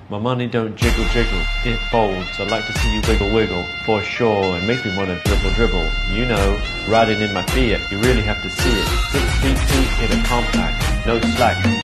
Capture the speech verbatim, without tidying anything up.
My money don't jiggle jiggle, it folds. I'd like to see you wiggle wiggle, for sure. It makes me wanna dribble dribble. You know, riding in my Fiat, you really have to see it. Six feet two in a compact, no slack.